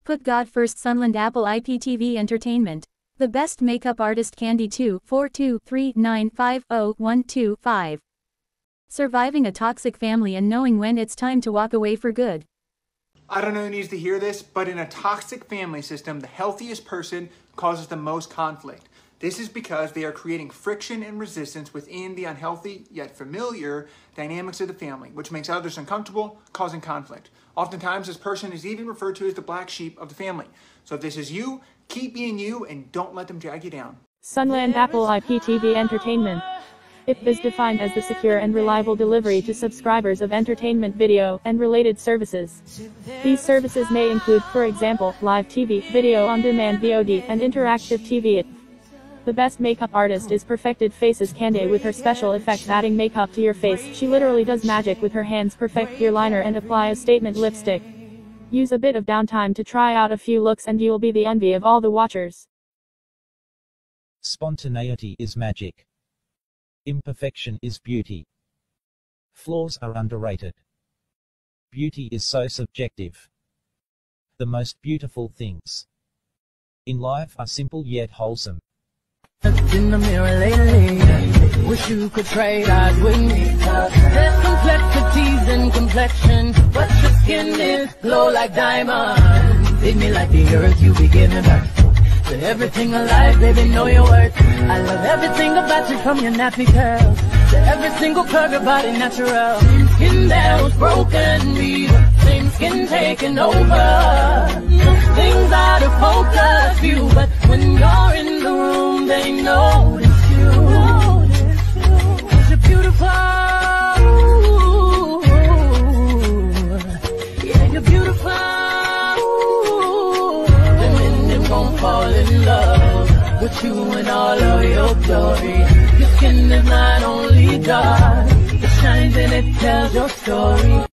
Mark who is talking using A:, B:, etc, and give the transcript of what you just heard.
A: Put God first. Sunland Apple IPTV Entertainment. The best makeup artist. Candy 24239501225. Surviving a toxic family and knowing when it's time to walk away for good.
B: I don't know who needs to hear this, but in a toxic family system, the healthiest person causes the most conflict. This is because they are creating friction and resistance within the unhealthy yet familiar dynamics of the family, which makes others uncomfortable, causing conflict. Oftentimes, this person is even referred to as the black sheep of the family. So if this is you, keep being you and don't let them drag you down.
C: Sunland Apple IPTV Entertainment. IP is defined as the secure and reliable delivery to subscribers of entertainment video and related services. These services may include, for example, live TV, video on demand VOD, and interactive TV. The best makeup artist is Perfected Faces Candy with her special effects adding makeup to your face. She literally does magic with her hands. Perfect your liner and apply a statement lipstick. Use a bit of downtime to try out a few looks and you'll be the envy of all the watchers.
D: Spontaneity is magic. Imperfection is beauty. Flaws are underrated. Beauty is so subjective. The most beautiful things in life are simple yet wholesome.
E: In the mirror lately, wish you could trade eyes with me. There's complexities in complexion, but your skin is glow like diamonds. Hit me like the earth, you be giving birth to everything alive, baby, know your worth. I love everything about you, from your nappy curls to every single curve, your body natural. Skin that was broken, me, same skin taking over. Things out of focus view, but when you're in the room, they notice you. 'Cause you're beautiful. Yeah, you're beautiful. Them gon' fall in love with you and all of your glory. Your skin is not only dark, it shines and it tells your story.